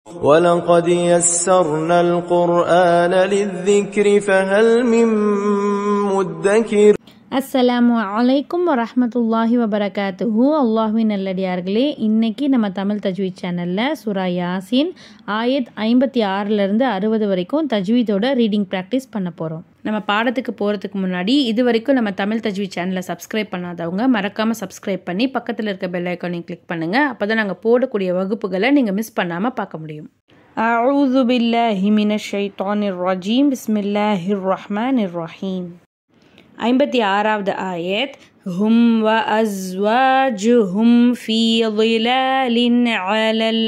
وَلَقَدْ يَسَّرْنَا الْقُرْآنَ لِلذِّكْرِ فَهَلْ مِن مُّدَّكِرٍ. அஸ்ஸலாமு அலைக்கும் வரஹ்மத்துல்லாஹி வபரகாத்துஹு. அல்லாஹ்வின் நல்லடியார்களே, இன்னைக்கு நம்ம தமிழ் தஜ்வீத் சேனலில் சூரா யாசின் ஆயத் 56லேருந்து 60 வரைக்கும் தஜ்வீதோட ரீடிங் ப்ராக்டிஸ் பண்ண போகிறோம். நம்ம பாடத்துக்கு போகிறதுக்கு முன்னாடி இது வரைக்கும் நம்ம தமிழ் தஜ்வீத் சேனலை சப்ஸ்கிரைப் பண்ணாதவங்க மறக்காமல் சப்ஸ்கிரைப் பண்ணி பக்கத்தில் இருக்க பெல் ஐக்கானையும் கிளிக் பண்ணுங்கள். அப்போ தான் நாங்கள் போடக்கூடிய வகுப்புகளை நீங்கள் மிஸ் பண்ணாமல் பார்க்க முடியும். அஊது பில்லாஹி மினஷ் ஷைத்தானிர் ரஜீம். பிஸ்மில்லாஹிர் ரஹ்மானிர் ரஹீம். 56வது ஆயத். ஹும் வ அஸ்வாஜுஹும் ஃபீ ظிலாலின் அலல்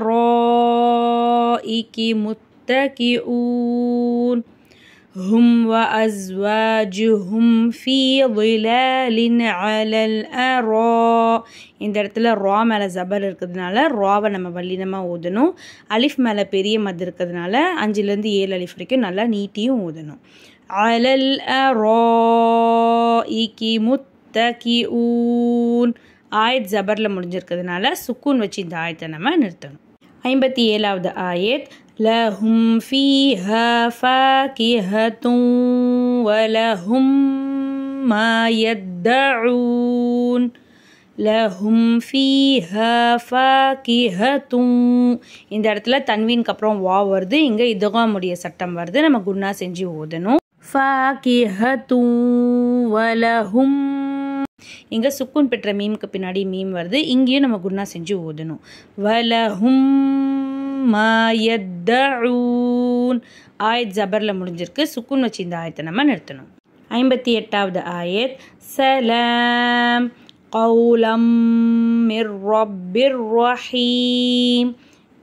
அராஇகி முத்தகிஊன். ஹும் வ அஸ்வாஜுஹும் ஃபீ ظிலாலின் அலல் அரா. இந்த இடத்துல ரா மேலே ஜபர் இருக்கிறதுனால ராவை நம்ம வல்லினமாக ஊதணும். அலிஃப் மேலே பெரிய மத் இருக்கிறதுனால 5லேருந்து 7 அலிஃப் வரைக்கும் நல்லா நீட்டியும் ஊதணும். அலல் அராஇகி முத்தகிஊன். ஆயத் ஜபரில் முடிஞ்சிருக்கிறதுனால சுக்கூன் வச்சு இந்த ஆயத்தை நம்ம நிறுத்தணும். 57வது ஆயத். லஹும் ஃபீஹா ஃபாகிஹத்துன் வலஹும் மா யத்தஊன். லஹும் ஃபீஹா ஃபாகிஹத்துன். இந்த இடத்துல தன்வீனுக்கு அப்புறம் வா வருது. இங்கே இதுகாமுடைய சட்டம் வருது. நம்ம குன்னா செஞ்சு ஓதணும். ஃபாகிஹத்துன் வலஹும். இங்கே சுக்கூன் பெற்ற மீமுக்கு பின்னாடி மீம் வருது. இங்கேயும் நம்ம குன்னா செஞ்சு ஓதணும். வலஹும் மா யத்தஊன். ஆயத் ஜபரில் முடிஞ்சிருக்கு. சுக்கூன் வச்சு இந்த ஆயத்தை நம்ம நிறுத்தணும். 58வது ஆயத். சலாம் கௌலம் மிர் ரப்பிர் ரஹீம்.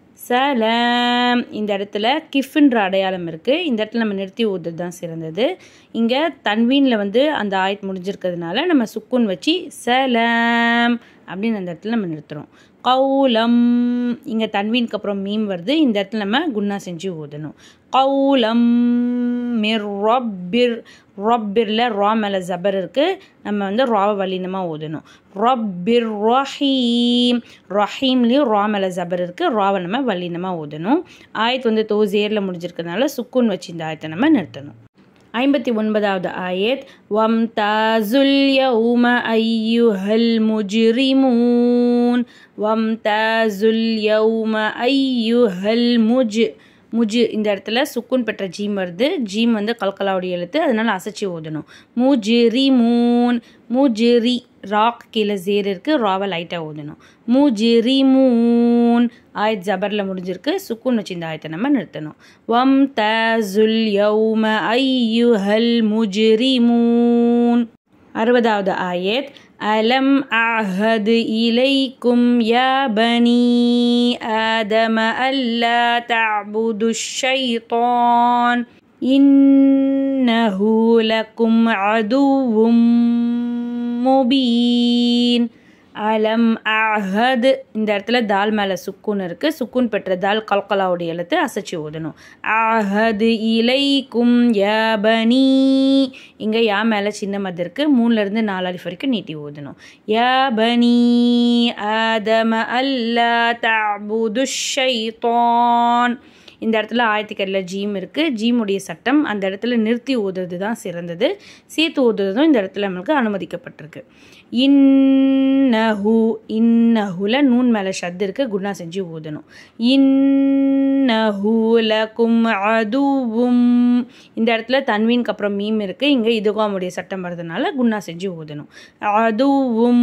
சலாம். இந்த இடத்துல கிஃப்ன்ற அடையாளம் இருக்குது. இந்த இடத்துல நம்ம நிறுத்தி ஓதுறது தான் சிறந்தது. இங்கே தன்வீனில் அந்த ஆயத் முடிஞ்சிருக்கிறதுனால நம்ம சுக்கூன் வச்சு சலாம் அப்படின்னு அந்த இடத்துல நம்ம நிறுத்துகிறோம். கௌலம். இங்கே தன்வீனுக்கு அப்புறம் மீம் வருது. இந்த இடத்துல நம்ம குன்னா செஞ்சு ஓதணும். கௌலம் மிர் ரப்பிர். ரப்பிரில் ரா மேலே ஜபர் இருக்குது. நம்ம ராவை வல்லினமாக ஓதணும். ரப்பிர் ரஹீம். ரஹீம்லேயும் ரா மேலே ஜபர் இருக்குது. ராவை நம்ம வல்லினமாக ஓதணும். ஆயத் தோசேரில் முடிஞ்சிருக்கிறதுனால சுக்கூன் வச்சு இந்த ஆயத்தை நம்ம நிறுத்தணும். 59வது ஆயத். வம்தாசுல் யௌம அய்யுஹல் முஜ்ரிமூன். வம்தாசுல் யௌம அய்யுஹல் முஜ். இந்த இடத்துல சுக்கூன் பெற்ற ஜீம் வருது. ஜீம் கல்கலாவுடைய எழுத்து, அதனால அசைச்சி ஓதணும். முஜ்ரிமூன். முஜ்ரி. ராக் கீழே ஜேர் இருக்குது. ராவை லைட்டாக ஓதணும். முஜ்ரிமூன். ஆயத் ஜபரில் முடிஞ்சிருக்கு. சுக்கூன் வச்சு இந்த ஆயத்தை நம்ம நிறுத்தணும். வம்தாசுல் யௌம அய்யுஹல் முஜ்ரிமூன். 60வது ஆயத். அலம் அஹது இலைக்கும் யா பனி ஆதம அல்லா தஅபுது ஷைத்தான் இன்னஹு லக்கும் அதுவும் முபீன். அலம் அஹத். இந்த இடத்துல தால் மேலே சுக்கூன் இருக்குது. சுக்கூன் பெற்ற தால் கல்கலாவுடைய எழுத்து, அசைச்சி ஓதணும். அஹது இலைக்கும் யா பனி. இங்கே யா மேலே சின்ன மத் இருக்குது. 3லேருந்து 4 அலிஃப் வரைக்கும் நீட்டி ஓதணும். யா பனி ஆதம அல்லா தஅபுது ஷைத்தான். இந்த இடத்துல ஆயத்துக்கரில் ஜீம் இருக்குது. ஜீமுடைய சட்டம் அந்த இடத்துல நிறுத்தி ஓதுறது தான் சிறந்தது. சேர்த்து ஓதுறதும் இந்த இடத்துல நம்மளுக்கு அனுமதிக்கப்பட்டிருக்கு. இன்னஹு. இன்னஹுல நூன் மேலே ஷத் இருக்குது. குன்னா செஞ்சு ஓதணும். இன்னஹு லக்கும் அதுவும். இந்த இடத்துல தன்வீனுக்கு அப்புறம் மீம் இருக்குது. இங்கே இதுகாமுடைய சட்டம் வர்றதுனால குன்னா செஞ்சு ஓதணும். அதுவும்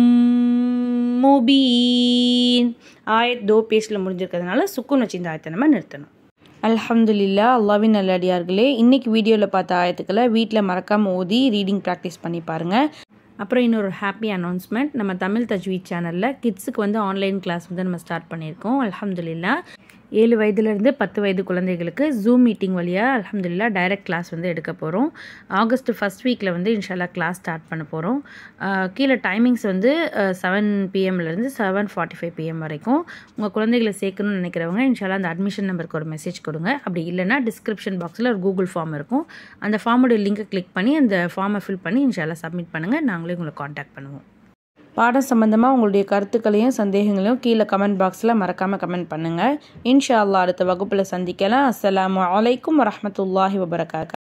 முபீன். ஆயத் தோ பேஸில் முடிஞ்சிருக்கிறதுனால சுக்கூன் வச்சு இந்த ஆயத்தை நம்ம நிறுத்தணும். அல்ஹம்துலில்லா. அல்லாஹ்வின் நல்லடியார்களே, இன்றைக்கி வீடியோவில் பார்த்த ஆயத்துக்களை வீட்டில் மறக்காமல் ஓதி ரீடிங் ப்ராக்டிஸ் பண்ணி பாருங்கள். அப்புறம் இன்னொரு ஹாப்பி அனௌன்ஸ்மெண்ட். நம்ம தமிழ் தஜ்வீத் சேனலில் கிட்ஸுக்கு ஆன்லைன் கிளாஸ் நம்ம ஸ்டார்ட் பண்ணியிருக்கோம். அல்ஹம்துலில்லா. 7 வயதுலேருந்து 10 வயது குழந்தைகளுக்கு ஜூம் மீட்டிங் வழியாக அல்ஹம்துலில்லா டைரக்ட் கிளாஸ் எடுக்க போகிறோம். ஆகஸ்ட் ஃபஸ்ட் வீக்கில் இன்ஷால்லா கிளாஸ் ஸ்டார்ட் பண்ண போகிறோம். கீழே டைமிங்ஸ் 7 PM-லேருந்து 7:45 PM வரைக்கும். உங்கள் குழந்தைகளை சேர்க்கணும்னு நினைக்கிறவங்க இன்ஷால்லா அந்த அட்மிஷன் நம்பருக்கு ஒரு மெசேஜ் கொடுங்க. அப்படி இல்லைன்னா டிஸ்கிரிப்ஷன் பாக்ஸில் ஒரு கூகுள் ஃபார்ம் இருக்கும். அந்த ஃபார்மோட லிங்கை கிளிக் பண்ணி அந்த ஃபார்மை ஃபில் பண்ணி இன்ஷால்லா சப்மிட் பண்ணுங்கள். நாங்களே உங்களை காண்டாக்ட் பண்ணுவோம். பாடம் சம்பந்தமாக உங்களுடைய கருத்துக்களையும் சந்தேகங்களையும் கீழே கமெண்ட் பாக்ஸில் மறக்காமல் கமெண்ட் பண்ணுங்கள். இன்ஷா அல்லாஹ் அடுத்த வகுப்பில் சந்திக்கலாம். அஸ்ஸலாமு அலைக்கும் வரஹ்மத்துல்லாஹி வபரகாத்துஹு.